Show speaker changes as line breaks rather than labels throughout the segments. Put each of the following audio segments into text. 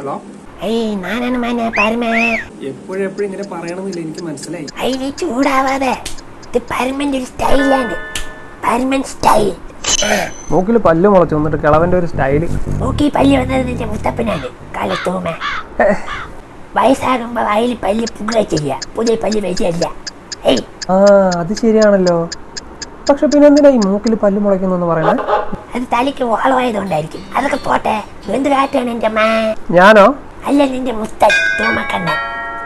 Hello
ഞാനാണ് മോനെ പരമേ.
എപ്പോഴും ഇങ്ങനെ പറയണമെന്നില്ല, എനിക്ക് മനസ്സിലായി.
നീ ചൂടാവാതെ, ഇത് പരമന്റെ ഒരു സ്റ്റൈലാണ്. പരമൻ സ്റ്റൈൽ.
മൂക്കിൽ പല്ല് മുളച്ചു വന്നിട്ട് കിളവന്റെ ഒരു സ്റ്റൈല്.
മൂക്കി പല്ല് വന്നത് നിന്റെ മുത്തപ്പനാണ്. കാലത്തൂമ വയസ്സാകുമ്പോ വായിൽ പല്ല് പുക ചെയ്യാ, പുതിയ പല്ല് വെച്ചല്ല.
അത് ശരിയാണല്ലോ. പക്ഷെ പിന്നെ എന്തിനാ ഈ മൂക്കിൽ പല്ല് മുളയ്ക്കുന്നു പറയണേ?
അത് തലയ്ക്ക് ഓളമായതുകൊണ്ടായിരിക്കും. അതൊക്കെ പോട്ടെ, എന്ത് കാറ്റാണ് എന്റെ മാ?
ഞാനോ?
അല്ല, നിന്റെ മുത്തൻ തൂമക്കണ്ണൻ.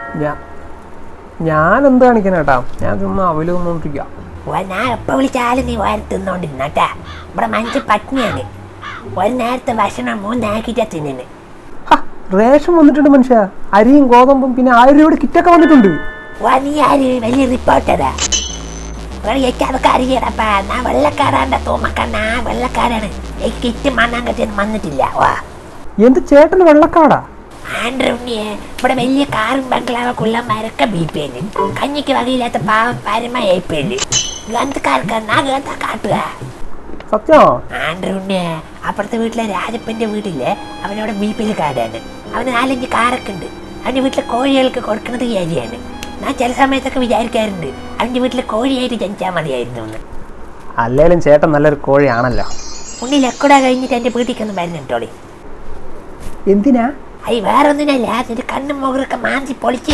ഞാൻ എന്ത് കാണിക്കാനേട്ടാ? ഞാൻ ചുമ്മാ അവലൊന്നോണ്ടിരിക്കുക.
ഞാൻ എപ്പോ വിളിച്ചാലും നീ വാരി തിന്നോണ്ടിരുന്നട്ടാ. ഇവിടെ മനുഷ്യ പത്നിയാണ്. ഒരു നേരത്തെ ഭക്ഷണം 3 ആക്കിട്ടാ തിന്നു.
റേഷൻ വന്നിട്ടുണ്ട് മനുഷ്യ. അരിയും ഗോതമ്പും പിന്നെ 1000 രൂപയുടെ കിറ്റൊക്കെ വന്നിട്ടുണ്ട്.
നീ ആര്? വലിയ റിപ്പോർട്ടറാ? അതൊക്കെ അറിയടപ്പാ. ഞാൻ വെള്ളക്കാരാണ്ട തൂമക്കണ്ണ, വെള്ളക്കാരാണ്. ഈ കിറ്റ് മണ്ണാൻ കെട്ടിയൊന്നും വന്നിട്ടില്ല.
എന്ത് ചേട്ടന് വെള്ളക്കാടാ?
ആൻഡ്രൂണിയെ ഇവിടെ വലിയ കാറും ബംഗ്ലാവൊക്കെ ഉള്ളമാരൊക്കെ ബിപിഎല്, കഞ്ഞിക്ക് വകയില്ലാത്ത പാവം പരമ ഏപ്പില്. ഗന്ധക്കാർക്ക് കാട്ടുക
സത്യോ?
ആൻഡ്രൂണിയെ അപ്പുറത്തെ വീട്ടിലെ രാജപ്പന്റെ വീട്ടിലെ അവനവിടെ ബിപിഎൽ കാർഡാണ്. അവന് 4-5 കാറൊക്കെ ഉണ്ട്. അവന്റെ വീട്ടിലെ കോഴികൾക്ക് കൊടുക്കുന്നത് ഈ അരിയാണ്. ഞാൻ ചില സമയത്തൊക്കെ വിചാരിക്കാറുണ്ട് അവന്റെ വീട്ടിലെ കോഴിയായിട്ട് ജനിച്ചാൽ മതിയായിരുന്നു എന്ന്.
അല്ലേലും ചേട്ടൻ നല്ലൊരു കോഴിയാണല്ലോ.
ഉണ്ണിൽ എക്കൂടാ കഴിഞ്ഞിട്ട് എന്റെ വീട്ടിലേക്കൊന്നും വരുന്നുണ്ടോളി.
എന്തിനാ?
വേറൊന്നിനല്ല, നിന്റെ കണ്ണും മുഖറൊക്കെ മാന്തി പൊളിച്ച്,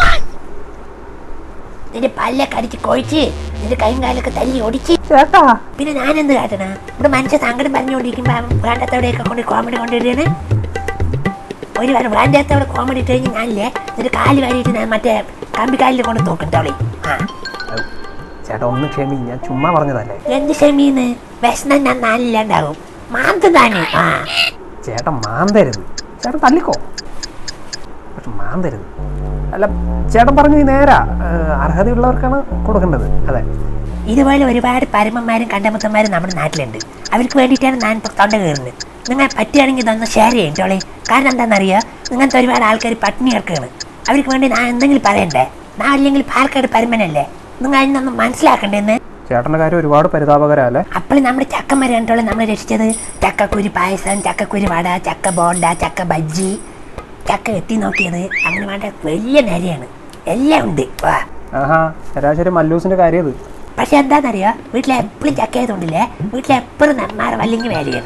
നിന്റെ പല്ലൊക്കെ അടിച്ച് കൊഴിച്ച്, നിന്റെ കൈയും കാലൊക്കെ തല്ലി ഒടിച്ച്.
ചേട്ടാ
പിന്നെ ഞാനെന്ത് കാട്ടണ? ഇവിടെ മനുഷ്യ സങ്കടം പറഞ്ഞുകൊണ്ടിരിക്കുമ്പോ വേണ്ടത്തോടെയൊക്കെ കൊണ്ട് കോമഡി കൊണ്ടുവരികയാണ്. ഒരു വേണ്ടത്തോടെ കോമഡി ഇട്ട് കഴിഞ്ഞ് ഞാനില്ലേ നിന്റെ കാല് വാരിയിട്ട് ഞാൻ മറ്റേ കമ്പിക്കാലിൽ കൊണ്ട് തൂക്കണ്ടോളി.
ചേട്ടാ ഒന്ന് ക്ഷമി, ഞാൻ ചുമ്മാ പറഞ്ഞതല്ലേ.
എന്ത് ക്ഷമീന്ന്? വിഷണം ഞാൻ നാലില്ലാണ്ടാവും. മാന്താന്.
ചേട്ടൻ മാന്തരുത്. ചേട്ടൻ തല്ലിക്കോ, പക്ഷെ മാന്തരുത്. അല്ല, ചേട്ടൻ പറഞ്ഞു നേരാ. അർഹതയുള്ളവർക്കാണ് കൊടുക്കേണ്ടത്. അതെ,
ഇതുപോലെ ഒരുപാട് പരമന്മാരും കണ്ടമുത്തന്മാരും നമ്മുടെ നാട്ടിലുണ്ട്. അവർക്ക് വേണ്ടിയിട്ടാണ് ഞാൻ ഇപ്പോൾ തൊണ്ട കയറുന്നത്. നിങ്ങൾ പറ്റുകയാണെങ്കിൽ ഇതൊന്ന് ഷെയർ ചെയ്യട്ടോളെ. കാരണം എന്താണെന്നറിയാം, ഇങ്ങനത്തെ ഒരുപാട് ആൾക്കാർ പട്ടിണി കിടക്കുകയാണ്. അവർക്ക് വേണ്ടി ഞാൻ എന്തെങ്കിലും പറയണ്ടേ? ഞാൻ അല്ലെങ്കിൽ പാലക്കാട് പരമനല്ലേ? നിങ്ങൾ അതിനൊന്നും മനസ്സിലാക്കണ്ടേന്ന്.
ചേട്ടൻ്റെ കാര്യം ഒരുപാട് പരിതാപകരല്ലേ.
അപ്പോൾ നമ്മുടെ ചക്കമരം കണ്ടോളെ നമ്മൾ രക്ഷിച്ചത്. ചക്കക്കുരു പായസം, ചക്കക്കുരു വട, ചക്ക ബോണ്ട, ചക്ക ബജ്ജി, ചക്ക എത്തി നോക്കിയത്, അങ്ങനെ വേണ്ട വലിയ നേരെയാണ്. എല്ലാം ഉണ്ട്.
ശരാശരി മല്ലൂസിന്റെ കാര്യം ഇത്.
പക്ഷെ എന്താണെന്നറിയോ, വീട്ടിലെ എപ്പോഴും ചക്ക ആയതുകൊണ്ടില്ലേ, വീട്ടിലെ എപ്പോഴും നെന്മാറ വല്ലെങ്കിൽ വേലയാണ്.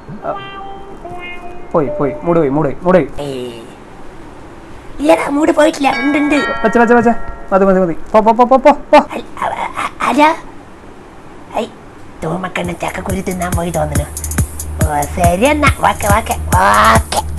പോയി മൂട്
ഇല്ലടാ, മൂട് പോയിട്ടില്ല. ഉണ്ട്.
മതി.
അല്ല, തൂമക്കണ്ണ ചക്കക്കുരു തിന്നാൻ പോയി തോന്നുന്നു. ശരി എന്നാ, വാക്കെ.